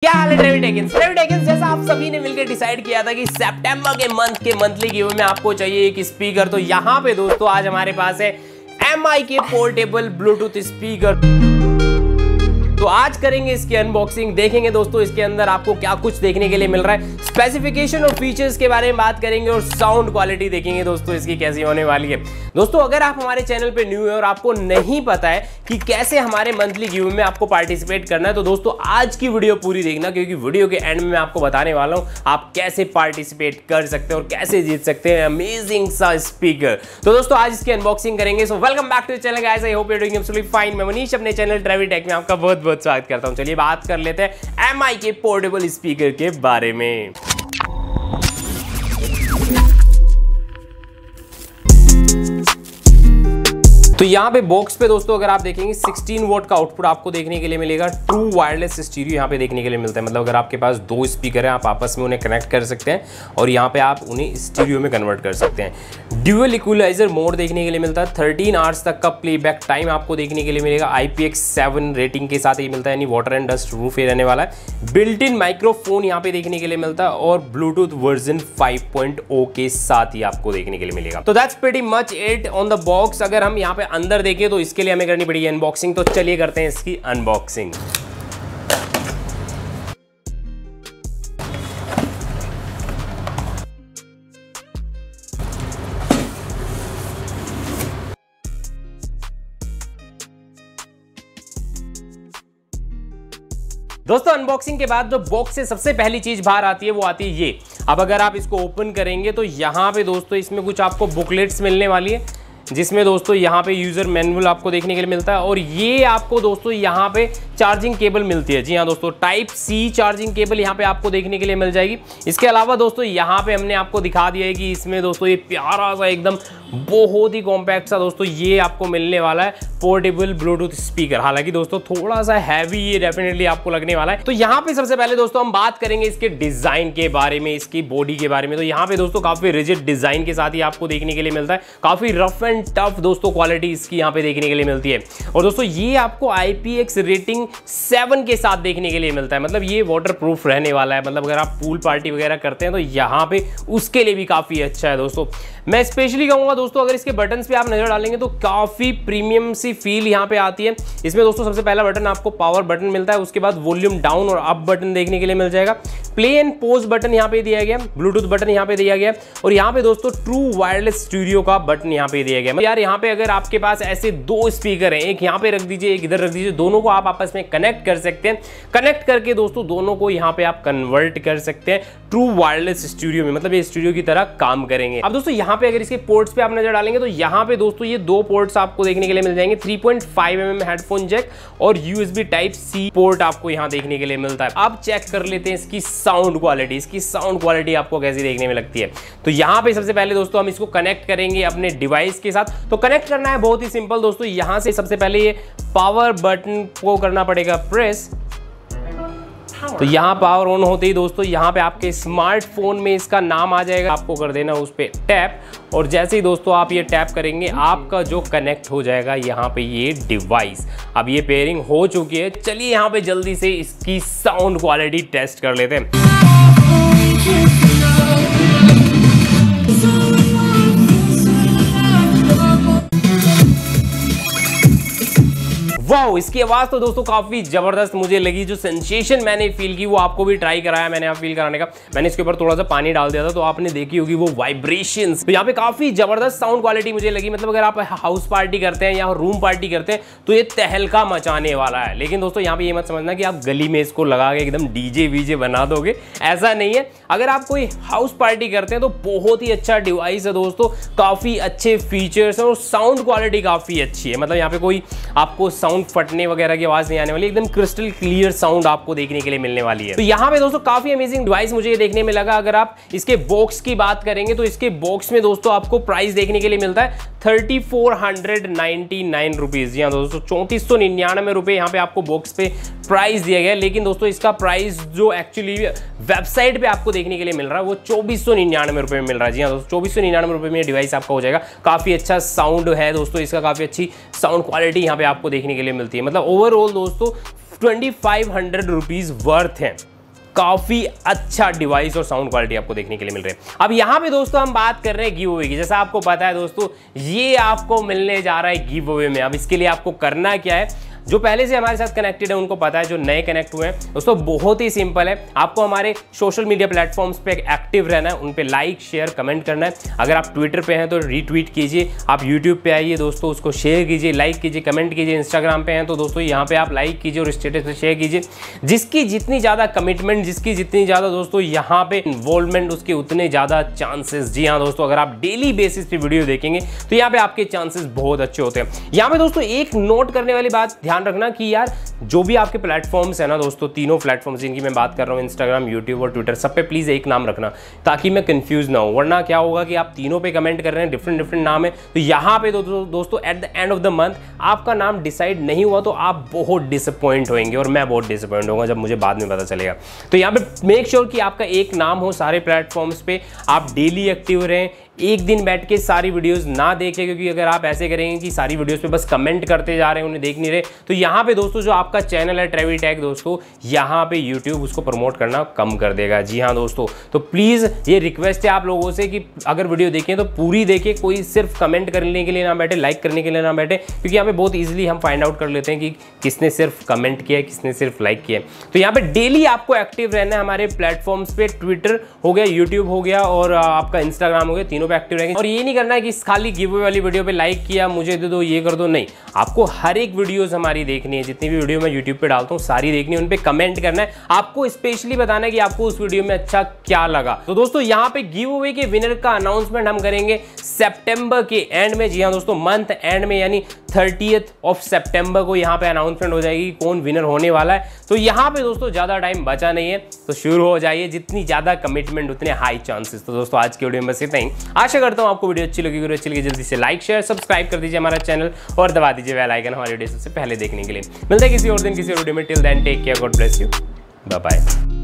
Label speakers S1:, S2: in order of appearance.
S1: क्या हाल है ट्रेविटेकिंस। जैसा आप सभी ने मिलकर डिसाइड किया था कि सितंबर के मंथ के मंथली गिव में आपको चाहिए एक स्पीकर, तो यहाँ पे दोस्तों आज हमारे पास है MI के पोर्टेबल ब्लूटूथ स्पीकर। तो आज करेंगे इसकी अनबॉक्सिंग, देखेंगे दोस्तों इसके अंदर आपको क्या कुछ देखने के लिए मिल रहा है, स्पेसिफिकेशन और फीचर्स के बारे में बात करेंगे और साउंड क्वालिटी देखेंगे दोस्तों इसकी कैसी होने वाली है। दोस्तों अगर आप हमारे चैनल पे न्यू है और आपको नहीं पता है कि कैसे हमारे मंथली गिव में आपको पार्टिसिपेट करना है, तो दोस्तों आज की वीडियो पूरी देखना, क्योंकि वीडियो के एंड में मैं आपको बताने वाला हूं आप कैसे पार्टिसिपेट कर सकते हैं और कैसे जीत सकते हैं अमेजिंग सा स्पीकर। तो दोस्तों आज इसकी अनबॉक्सिंग करेंगे। So welcome back to the channel guys, I hope you are doing absolutely fine. मैं मनीष अपने चैनल ट्रेविटेक में आपका बहुत बहुत स्वागत करता हूं। चलिए बात कर लेते हैं MI के पोर्टेबल स्पीकर के बारे में। तो यहाँ पे बॉक्स पे दोस्तों अगर आप देखेंगे 16 वोल्ट का आउटपुट आपको देखने के लिए मिलेगा। ट्रू वायरलेस स्टीरियो यहाँ पे देखने के लिए मिलता है, मतलब अगर आपके पास दो स्पीकर हैं आप आपस में उन्हें कनेक्ट कर सकते हैं और यहाँ पे आप उन्हें स्टीरियो में कन्वर्ट कर सकते हैं। ड्यूअल इक्वलाइजर मोड देखने के लिए मिलता है। 13 आवर्स तक का प्लेबैक टाइम आपको देखने के लिए मिलेगा। IPX7 रेटिंग के साथ ये मिलता है, यानी वाटर एंड डस्ट प्रूफ रहने वाला है। बिल्ट इन माइक्रोफोन यहाँ पे देखने के लिए मिलता है और ब्लूटूथ वर्जन 5.0 के साथ ही आपको देखने के लिए मिलेगा। तो that's pretty much it on the box. अगर हम यहाँ पे अंदर देखें तो इसके लिए हमें करनी पड़ेगी अनबॉक्सिंग, तो चलिए करते हैं इसकी अनबॉक्सिंग। दोस्तों अनबॉक्सिंग के बाद जो बॉक्स से सबसे पहली चीज बाहर आती है वो आती है ये। अब अगर आप इसको ओपन करेंगे तो यहाँ पे दोस्तों इसमें कुछ आपको बुकलेट्स मिलने वाली है, जिसमें दोस्तों यहाँ पे यूजर मैनुअल आपको देखने के लिए मिलता है और ये आपको दोस्तों यहाँ पे चार्जिंग केबल मिलती है। जी हाँ दोस्तों, टाइप C चार्जिंग केबल यहाँ पे आपको देखने के लिए मिल जाएगी। इसके अलावा दोस्तों यहाँ पे हमने आपको दिखा दिया है कि इसमें दोस्तों ये प्यारा सा एकदम बहुत ही कॉम्पैक्ट सा दोस्तों ये आपको मिलने वाला है पोर्टेबल ब्लूटूथ स्पीकर। हालांकि दोस्तों थोड़ा सा हैवी ये डेफिनेटली आपको लगने वाला है। तो यहाँ पे सबसे पहले दोस्तों हम बात करेंगे इसके डिजाइन के बारे में, इसकी बॉडी के बारे में। तो यहाँ पे दोस्तों काफी रिजिड डिजाइन के साथ ही आपको देखने के लिए मिलता है। काफी रफ एंड टफ दोस्तों क्वालिटी इसकी यहाँ पे देखने के लिए मिलती है। और दोस्तों ये आपको IPX रेटिंग 7 के साथ देखने के लिए मिलता है, मतलब ये वाटर प्रूफ रहने वाला है। मतलब अगर आप पूल पार्टी वगैरह करते हैं तो यहाँ पे उसके लिए भी काफी अच्छा है दोस्तों। मैं स्पेशली कहूंगा दोस्तों अगर इसके बटन्स पे आप नजर डालेंगे तो काफी प्रीमियम सी फील यहाँ पे आती है। इसमें दोस्तों सबसे पहला बटन आपको पावर बटन मिलता है, उसके बाद वॉल्यूम डाउन और अप बटन देखने के लिए मिल जाएगा। प्ले एंड पॉज बटन यहाँ पे दिया गया, ब्लूटूथ बटन यहाँ पे दिया गया और यहाँ पे दोस्तों ट्रू वायरलेस स्टूडियो का बटन यहाँ पे दिया गया। यार यहाँ पे अगर आपके पास ऐसे दो स्पीकर हैं, एक यहाँ पे रख दीजिए एक इधर रख दीजिए, दोनों को आप आपस में कनेक्ट कर सकते हैं। कनेक्ट करके दोस्तों दोनों को यहाँ पे आप कन्वर्ट कर सकते हैं ट्रू वायरलेस स्टूडियो में, मतलब ये स्टूडियो की तरह काम करेंगे। अब दोस्तों यहाँ पे अगर इसके पोर्ट्स पे आप नजर डालेंगे तो यहाँ पे दोस्तों ये दो पोर्ट्स आपको देखने के लिए मिल जाएंगे। 3.5mm हेडफोन जैक और USB टाइप C पोर्ट आपको यहाँ देखने के लिए मिलता है। अब चेक कर लेते हैं इसकी साउंड क्वालिटी। इसकी साउंड क्वालिटी आपको कैसी देखने में लगती है। तो यहाँ पे सबसे पहले दोस्तों हम इसको कनेक्ट करेंगे अपने डिवाइस के साथ। तो कनेक्ट करना है बहुत ही सिंपल दोस्तों, यहाँ से सबसे पहले ये पावर बटन को करना पड़ेगा प्रेस। तो यहाँ पावर ऑन होते ही दोस्तों यहाँ पे आपके स्मार्टफोन में इसका नाम आ जाएगा, आपको कर देना उस पर टैप और जैसे ही दोस्तों आप ये टैप करेंगे आपका जो कनेक्ट हो जाएगा यहाँ पे ये डिवाइस। अब ये पेयरिंग हो चुकी है। चलिए यहाँ पे जल्दी से इसकी साउंड क्वालिटी टेस्ट कर लेते हैं। वाओ, इसकी आवाज तो दोस्तों काफी जबरदस्त मुझे लगी। जो सेंसेशन मैंने फील की वो आपको भी ट्राई कराया मैंने, आप फील कराने का। मैंने इसके ऊपर थोड़ा सा पानी डाल दिया था तो आपने देखी होगी वो वाइब्रेशंस। तो यहाँ पे काफी जबरदस्त साउंड क्वालिटी मुझे लगी। मतलब अगर आप हाउस पार्टी करते हैं या रूम पार्टी करते हैं तो ये तहलका मचाने वाला है। लेकिन दोस्तों यहाँ पे ये मत समझना कि आप गली में इसको लगा के एकदम DJ वीजे बना दोगे, ऐसा नहीं है। अगर आप कोई हाउस पार्टी करते हैं तो बहुत ही अच्छा डिवाइस है दोस्तों, काफी अच्छे फीचर्स है और साउंड क्वालिटी काफी अच्छी है। मतलब यहाँ पे कोई आपको साउंड फटने वगैरह की आवाज नहीं आने वाली, एकदम क्रिस्टल क्लियर साउंड आपको देखने के लिए मिलने वाली है। तो यहाँ पे दोस्तों काफी अमेजिंग डिवाइस मुझे ये देखने में लगा। अगर आप इसके बॉक्स की बात करेंगे तो इसके बॉक्स में दोस्तों आपको प्राइस देखने के लिए मिलता है 3499 रुपीज। जी हाँ दोस्तों, 3499 रुपए यहाँ पे आपको बॉक्स पे प्राइस दिया गया है। लेकिन दोस्तों इसका प्राइस जो एक्चुअली वेबसाइट पे आपको देखने के लिए मिल रहा है वो 2499 रुपए में मिल रहा है। जी हाँ दोस्तों, 2499 रुपए में डिवाइस आपका हो जाएगा। काफी अच्छा साउंड है दोस्तों इसका, काफी अच्छी साउंड क्वालिटी यहाँ पे आपको देखने के लिए मिलती है। मतलब ओवरऑल दोस्तों 2500 रुपीज वर्थ है। काफी अच्छा डिवाइस और साउंड क्वालिटी आपको देखने के लिए मिल रही है। अब यहाँ पे दोस्तों हम बात कर रहे हैं गिव अवे की। जैसा आपको पता है दोस्तों, ये आपको मिलने जा रहा है गिव अवे में। अब इसके लिए आपको करना क्या है, जो पहले से हमारे साथ कनेक्टेड है उनको पता है, जो नए कनेक्ट हुए हैं दोस्तों बहुत ही सिंपल है। आपको हमारे सोशल मीडिया प्लेटफॉर्म्स पे एक्टिव रहना है, उन पे लाइक शेयर कमेंट करना है। अगर आप ट्विटर पे हैं तो रीट्वीट कीजिए, आप यूट्यूब पे आइए दोस्तों, उसको शेयर कीजिए, लाइक कीजिए, कमेंट कीजिए। इंस्टाग्राम पे हैं तो दोस्तों यहाँ पे आप लाइक कीजिए और स्टेटस पे शेयर कीजिए। जिसकी जितनी ज़्यादा कमिटमेंट, जिसकी जितनी ज़्यादा दोस्तों यहाँ पे इन्वॉल्वमेंट, उसके उतने ज़्यादा चांसेस। जी हाँ दोस्तों, अगर आप डेली बेसिस पे वीडियो देखेंगे तो यहाँ पे आपके चांसेस बहुत अच्छे होते हैं। यहाँ पे दोस्तों एक नोट करने वाली बात ध्यान रखना कि यार जो भी आपके प्लेटफॉर्म्स है ना दोस्तों, तीनों प्लेटफॉर्म्स जिनकी मैं बात कर रहा हूँ, इंस्टाग्राम, यूट्यूब और ट्विटर, सब पे प्लीज़ एक नाम रखना ताकि मैं कंफ्यूज ना हो। वरना क्या होगा कि आप तीनों पे कमेंट कर रहे हैं, डिफरेंट नाम है, तो यहाँ पे दोस्तों at the end of the month आपका नाम डिसाइड नहीं हुआ तो आप बहुत डिसअपॉइंट होंगे और मैं बहुत डिसअपॉइंट होगा जब मुझे बाद में पता चलेगा। तो यहाँ पे मेक श्योर कि आपका एक नाम हो सारे प्लेटफॉर्म्स पे, आप डेली एक्टिव रहें। एक दिन बैठ के सारी वीडियोस ना देखें, क्योंकि अगर आप ऐसे करेंगे कि सारी वीडियोस पे बस कमेंट करते जा रहे हैं, उन्हें देख नहीं रहे, तो यहाँ पे दोस्तों जो आपका चैनल है ट्रेवी टैग दोस्तों, यहाँ पे यूट्यूब उसको प्रमोट करना कम कर देगा। जी हाँ दोस्तों, तो प्लीज़ ये रिक्वेस्ट है आप लोगों से कि अगर वीडियो देखें तो पूरी देखें, कोई सिर्फ कमेंट करने के लिए ना बैठे, लाइक करने के लिए ना बैठे, क्योंकि यहाँ पे बहुत ईजिली हम फाइंड आउट कर लेते हैं कि किसने सिर्फ कमेंट किया है, किसने सिर्फ लाइक किया है। तो यहाँ पे डेली आपको एक्टिव रहना है हमारे प्लेटफॉर्म्स पे, ट्विटर हो गया, यूट्यूब हो गया और आपका इंस्टाग्राम हो गया, तीनों पे एक्टिव रहेंगे। और ये नहीं करना है कि खाली गिव अवे वाली वीडियो पे लाइक किया, मुझे दे दो, ये कर दो, नहीं। आपको हर एक वीडियोस हमारी देखनी है, जितनी भी वीडियो मैं यूट्यूब पे डालता हूँ सारी देखनी है, उन पे कमेंट करना है, आपको स्पेशली बताना है कि आपको उस वीडियो में अच्छा क्या लगा। तो दोस्तों यहाँ पे गिव अवे के विनर का अनाउंसमेंट हम करेंगे सितंबर के एंड में। जी हाँ दोस्तों, मंथ एंड में, यानी 30th ऑफ सितंबर को यहाँ पे अनाउंसमेंट हो जाएगी कौन विनर होने वाला है। तो यहाँ पे दोस्तों ज्यादा टाइम बचा नहीं है, तो शुरू हो जाइए। जितनी ज्यादा कमिटमेंट उतने हाई चांसेस। तो दोस्तों आज की वीडियो में बस इतना ही। आशा करता हूँ आपको वीडियो अच्छी लगी। अच्छी लगी जल्दी से लाइक शेयर सब्सक्राइब कर दीजिए हमारा चैनल और दबा दीजिए बेल आइकन हमारी वीडियो सबसे पहले देखने के लिए। मिलते हैं किसी और दिन किसी और वीडियो में। Till then take care, God bless you, bye bye.